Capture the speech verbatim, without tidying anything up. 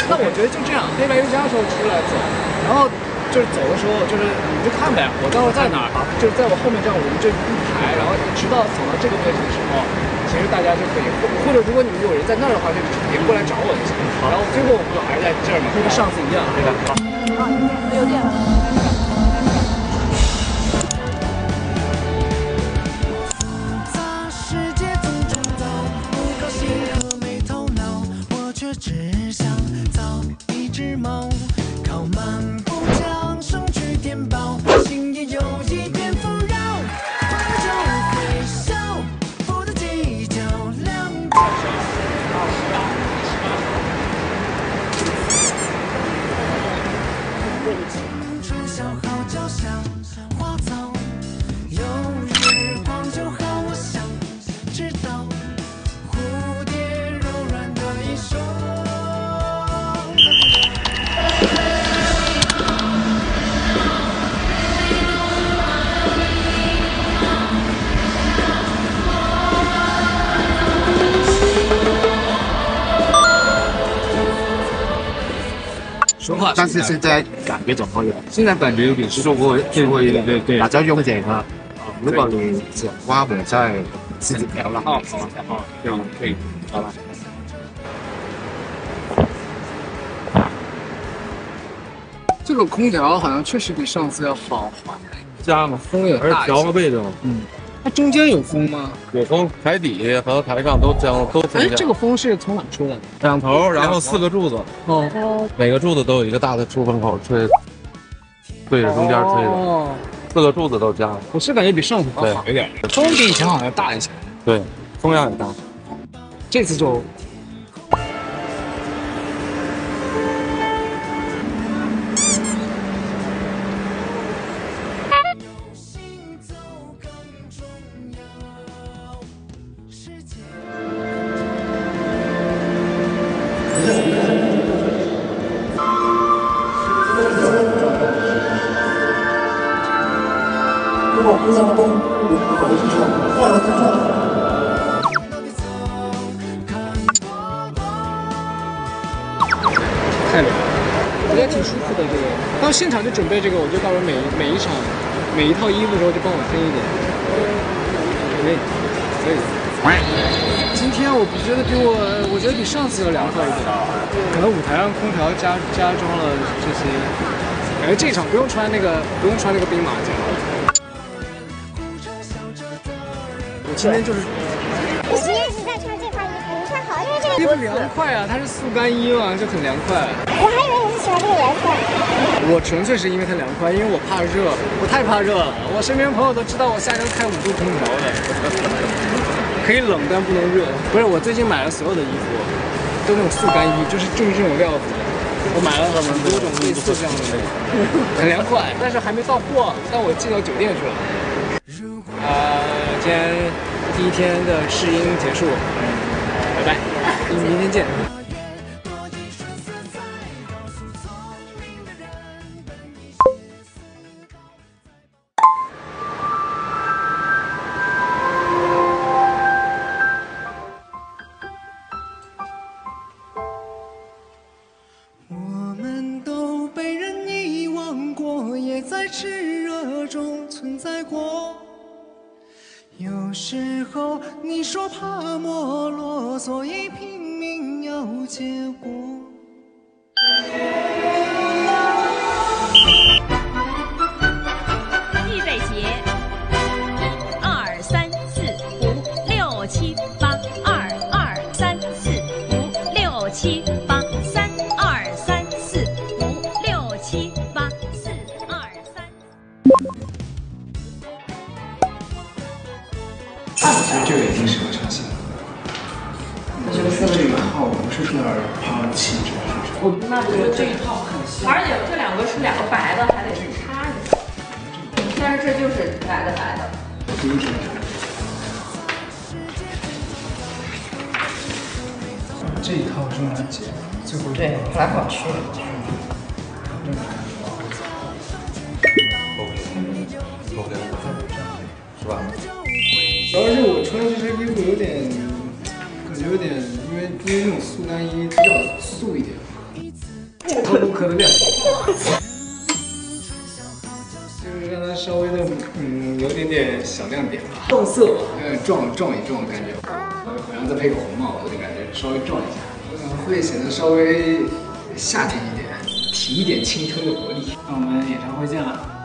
那我觉得就这样，黑白邮加的时候出来走，然后就是走的时候就是你就看呗，我到时候在哪儿，就是在我后面这样，我们这一排，然后一直到走到这个位置的时候，其实大家就可以，或或者如果你们有人在那儿的话，就也过来找我就行。然后最后我们还是在这儿嘛，跟上次一样，对吧？好，有电了。 只想造一只猫，靠漫步将生去填饱，心也有一点纷扰，喝酒会笑，不得计较两个。青春消耗就像花草，有日光就好，我想知道。蝴蝶柔软的一生。 说话， 但是现在感觉怎么样？ 现在感觉有点舒服，舒服一点， 对对， 大家用点啊。如果你讲话，我再自己调了。 好，好，好，这样可以，好吧。这个空调好像确实比上次要好， 加嘛， 风有而且调个倍重。 嗯，它中间有风吗？ 有风，台底和台上都将都增加。 哎，这个风是从哪出的？ 两头，然后四个柱子。 哦， 每个柱子都有一个大的出风口，吹，对着中间吹的。 哦， 四个柱子都加了。 我是感觉比上次好一点，风比以前好像大一些。 对，风量也大。 这次就。太美了，我觉得挺舒服的这个。到现场就准备这个，我就到时候每每一场每一套衣服的时候就帮我分一点。可以，可以。今天我不觉得比我，我觉得比上次要凉快一点。可能舞台上空调加加装了这些，感觉这场不用穿那个不用穿那个兵马甲。我今天就是。 你实验室在穿这块衣服，你穿好，因为这个衣服凉快啊，它是速干衣嘛，就很凉快。 我还以为你是喜欢这个颜色。 我纯粹是因为它凉快，因为我怕热，我太怕热了。我身边朋友都知道我夏天开五度空调的，可以冷但不能热。不是，我最近买了所有的衣服，都那种速干衣，就是就是这种料子。我买了很多种类似这样的，很凉快，但是还没到货，但我寄到酒店去了。呃，今天第一天的试音结束，拜拜，明天见。 我们都被人遗忘过，也在炽热中存在过。有时候你说怕没落，所以拼命要结果。 预备起，一二三四五六七八，二二三四五六七八，三二三四五六七八，四二三。 其实这个也挺适合唱戏的。我觉得这一套不是那儿抛弃这个。我那我觉得这一套很像，而且这两个是两个白的，还得是插着。但是这就是白的白的。 第一天。这一套是用来剪，最后对，跑来跑去。 OK，是吧？ 主要是我穿这身衣服有点，感觉有点，因为因为那种速干衣比较素一点。 透露壳的亮。就是让它稍微的，嗯，有点点小亮点吧，撞色吧，有点撞撞一撞的感觉，好像再配个红帽子的感觉，稍微撞一下，嗯，会显得稍微夏天一点，提一点青春的活力。那我们演唱会见了。